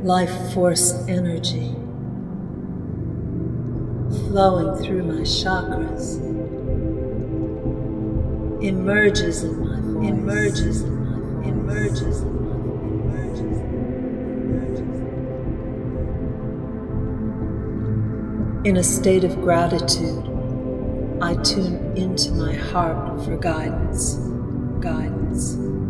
life force energy flowing through my chakras emerges in my voice, emerges in my voice, emerges in my voice, emerges. In a state of gratitude, I tune into my heart for guidance, guidance.